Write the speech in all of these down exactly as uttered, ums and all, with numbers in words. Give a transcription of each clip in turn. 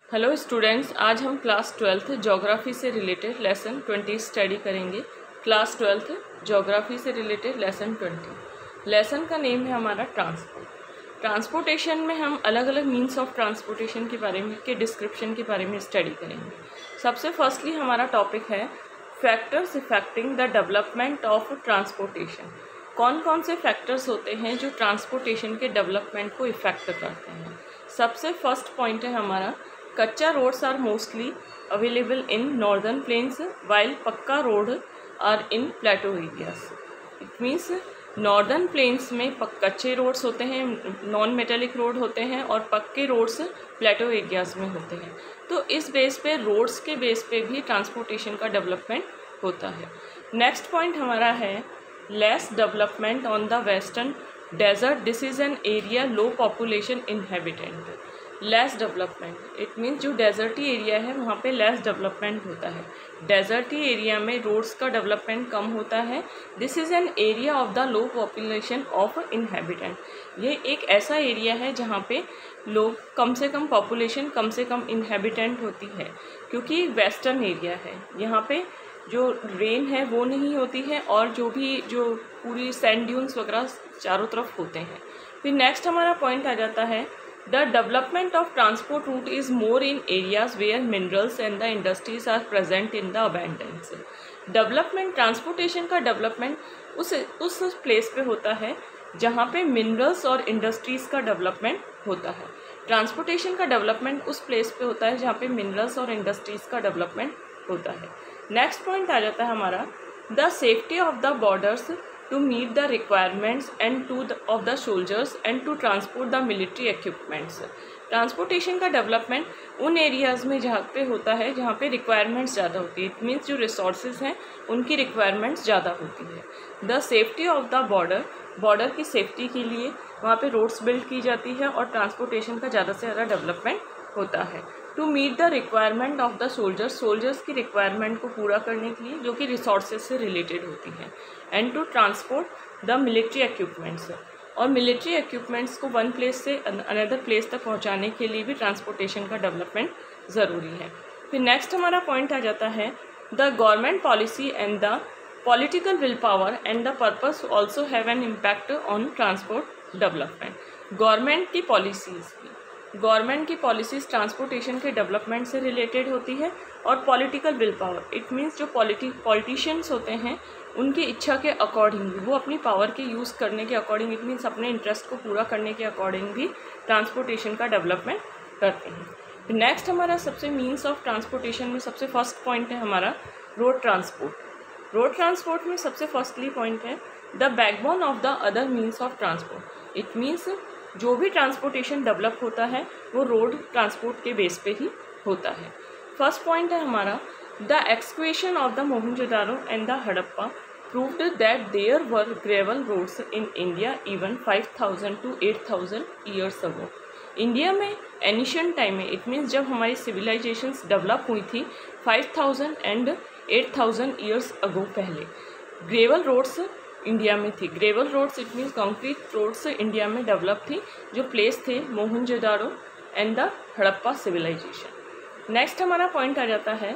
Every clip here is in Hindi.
हेलो स्टूडेंट्स, आज हम क्लास ट्वेल्थ ज्योग्राफी से रिलेटेड लेसन ट्वेंटी स्टडी करेंगे। क्लास ट्वेल्थ ज्योग्राफी से रिलेटेड लेसन ट्वेंटी। लेसन का नेम है हमारा ट्रांसपोर्ट। ट्रांसपोर्टेशन में हम अलग अलग मीन्स ऑफ ट्रांसपोर्टेशन के बारे में के डिस्क्रिप्शन के बारे में स्टडी करेंगे। सबसे फर्स्टली हमारा टॉपिक है factors affecting the development of transportation. कौन कौन से फैक्टर्स होते हैं जो ट्रांसपोर्टेशन के डेवलपमेंट को इफ़ेक्ट करते हैं। सबसे फर्स्ट पॉइंट है हमारा kachcha roads are mostly available in northern plains while pucca road are in plateau areas. It means northern plains में कच्चे रोड्स होते हैं, नॉन मेटेलिक रोड होते हैं, और पक्के रोड्स प्लेटो एरियाज में होते हैं। तो इस बेस पे रोड्स के बेस पे भी ट्रांसपोर्टेशन का डेवलपमेंट होता है। नेक्स्ट पॉइंट हमारा है less development on the western desert. This is an area low population inhabitant. Less development it means जो डेजर्टी एरिया है वहाँ पे लेस डेवलपमेंट होता है। डेजर्टी एरिया में रोड्स का डेवलपमेंट कम होता है। This is an area of the low population of inhabitant. ये एक ऐसा एरिया है जहाँ पे लोग कम से कम पॉपुलेशन कम से कम इनहेबिटेंट होती है, क्योंकि वेस्टर्न एरिया है। यहाँ पे जो रेन है वो नहीं होती है, और जो भी जो पूरी सैंड ड्यून्स वगैरह चारों तरफ होते हैं। फिर नेक्स्ट हमारा पॉइंट आ जाता है The development of transport route is more in areas where minerals and the industries are present in the abundance. Development transportation का डेवलपमेंट उस उस प्लेस पे होता है जहाँ पे मिनरल्स और इंडस्ट्रीज़ का डेवलपमेंट होता है। ट्रांसपोर्टेशन का डेवलपमेंट उस प्लेस पे होता है जहाँ पे मिनरल्स और इंडस्ट्रीज़ का डेवलपमेंट होता है। नेक्स्ट पॉइंट आ जाता है हमारा the safety of the borders to meet the requirements and to the, of the soldiers and to transport the military equipments. Transportation का डेवलपमेंट उन एरियाज़ में जहाँ पे होता है जहाँ पे रिक्वायरमेंट्स ज़्यादा होती है। इट मीन्स जो रिसोर्सेज हैं उनकी रिक्वायरमेंट्स ज़्यादा होती है। The safety of the border, border की सेफ्टी के लिए वहाँ पे रोड्स बिल्ड की जाती है और ट्रांसपोर्टेशन का ज़्यादा से ज़्यादा डेवलपमेंट होता है। To meet the requirement of the soldiers, soldiers की रिक्वायरमेंट को पूरा करने के लिए जो कि रिसोर्सेज से रिलेटेड होती हैं। And to transport the military equipments, और मिलिट्री इक्विपमेंट्स को वन प्लेस से अनदर प्लेस तक पहुंचाने के लिए भी ट्रांसपोर्टेशन का डेवलपमेंट ज़रूरी है। फिर नेक्स्ट हमारा पॉइंट आ जाता है the government policy and the political will power and the purpose also have an impact on transport development. Government की पॉलिसीज़ गवर्नमेंट की पॉलिसीज़ ट्रांसपोर्टेशन के डेवलपमेंट से रिलेटेड होती है, और political will power it means जो पॉलिटी पॉलिटिशियंस होते हैं उनकी इच्छा के अकॉर्डिंग भी, वो अपनी पावर के यूज़ करने के अकॉर्डिंग, इट मीन्स अपने इंटरेस्ट को पूरा करने के अकॉर्डिंग भी ट्रांसपोर्टेशन का डेवलपमेंट करते हैं। नेक्स्ट हमारा सबसे मीन्स ऑफ ट्रांसपोर्टेशन में सबसे फर्स्ट पॉइंट है हमारा रोड ट्रांसपोर्ट। रोड ट्रांसपोर्ट में सबसे फर्स्टली पॉइंट है the backbone of the other means of transport. It means जो भी ट्रांसपोर्टेशन डेवलप होता है वो रोड ट्रांसपोर्ट के बेस पे ही होता है। फर्स्ट पॉइंट है हमारा the excavation of the Mohenjodaro and the Harappa proved that there were gravel roads in India even five thousand to eight thousand years ago. India में एनिशियंट टाइम में, इट मीन्स जब हमारी सिविलाइजेशंस डेवलप हुई थी five thousand and eight thousand years ago पहले ग्रेवल रोड्स इंडिया में थी। Gravel roads it means concrete roads India में डेवलप थी, जो प्लेस थे Mohenjodaro and the Harappa civilization. Next हमारा पॉइंट आ जाता है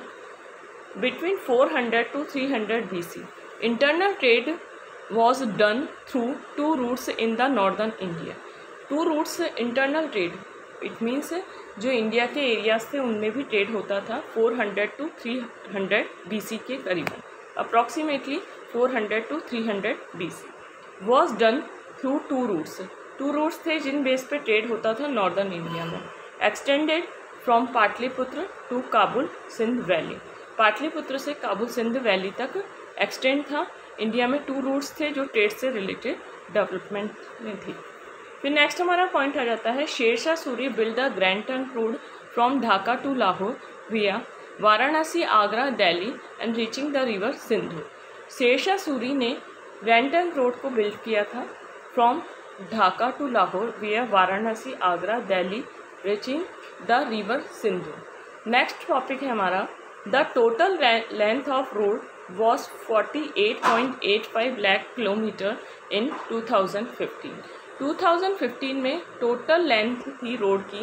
between four hundred to three hundred B C internal trade was done through two routes in the northern India. Two routes internal trade it means जो इंडिया के एरियाज थे उनमें भी ट्रेड होता था four hundred to three hundred B C के करीबन, approximately four hundred to three hundred B C was done through two routes. Two routes थे जिन बेस पे ट्रेड होता था नॉर्दर्न इंडिया में। Extended from Pataliputra to Kabul Sindh valley. Pataliputra से काबुल सिंध वैली तक एक्सटेंड था। इंडिया में टू रूट्स थे जो ट्रेड से रिलेटेड डेवलपमेंट में थी। फिर नेक्स्ट हमारा पॉइंट आ जाता है Shershah Suri build the grand trunk road from Dhaka to Lahore via Varanasi, Agra, Delhi and reaching the river Sindhu. Shershah Suri ने ग्रैंड ट्रंक रोड को बिल्ड किया था from Dhaka to Lahore via Varanasi, Agra, Delhi reaching the river Sindhu. Next topic है हमारा the total length of road was forty eight point eight five lakh kilometre in two thousand fifteen. Two thousand fifteen में टोटल लेंथ थी रोड की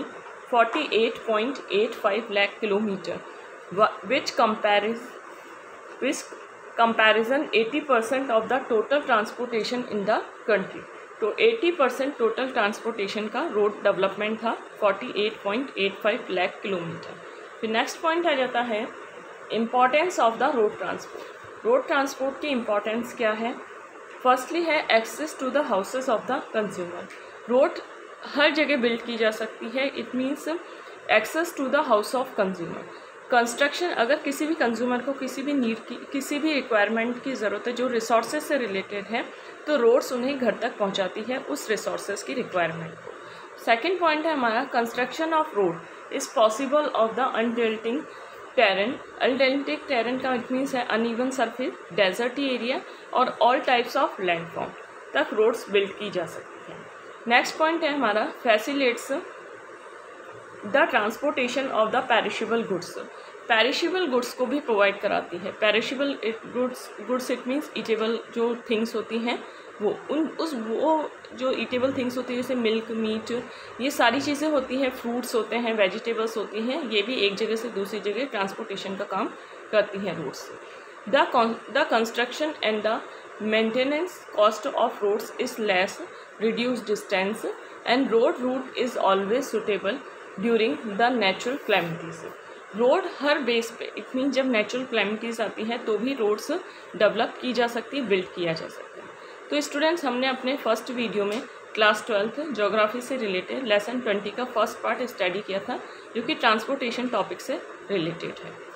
forty eight point eight five lakh kilometre, which comprise which comparison eighty percent of the total transportation in the country. तो एटी परसेंट टोटल ट्रांसपोर्टेशन का रोड डेवलपमेंट था, forty eight point eight five lakh kilometre. फिर नेक्स्ट पॉइंट आ जाता है importance of the road transport. Road transport की इम्पॉर्टेंस क्या है? फर्स्टली है access to the houses of the consumer. Road हर जगह बिल्ड की जा सकती है, it means access to the house of consumer. Construction, अगर किसी भी कंज्यूमर को किसी भी नीड की किसी भी रिक्वायरमेंट की ज़रूरत है जो रिसोर्सेज से रिलेटेड है, तो रोड्स उन्हें घर तक पहुंचाती है उस रिसोर्सेज की रिक्वायरमेंट को। सेकंड पॉइंट है हमारा construction of road is possible of the undulating terrain. Undulating terrain का इट मीन्स है अनइवन सरफेस, डेजर्टी एरिया और ऑल टाइप्स ऑफ लैंडफॉर्म तक रोड्स बिल्ड की जा सकती है। नेक्स्ट पॉइंट है हमारा facilitates the transportation of the perishable goods. Perishable goods को भी प्रोवाइड कराती है। Perishable goods goods it means eatable जो थिंग्स होती हैं वो उन उस वो जो ईटेबल थिंग्स होती है जैसे मिल्क, मीट, ये सारी चीज़ें होती हैं, फ्रूट्स होते हैं, वेजिटेबल्स होती हैं, ये भी एक जगह से दूसरी जगह ट्रांसपोर्टेशन का काम करती हैं roads. The the construction and the maintenance cost of roads is less, reduce distance and road route is always suitable during the natural calamities. Road हर बेस पे इट मीन जब नेचुरल क्लैमिटीज़ आती हैं तो भी रोड्स डेवलप की जा सकती है, बिल्ड किया जा सकता है। तो स्टूडेंट्स, हमने अपने फर्स्ट वीडियो में क्लास ट्वेल्थ ज्योग्राफी से रिलेटेड लेसन ट्वेंटी का फर्स्ट पार्ट स्टडी किया था जो कि ट्रांसपोर्टेशन टॉपिक से रिलेटेड है।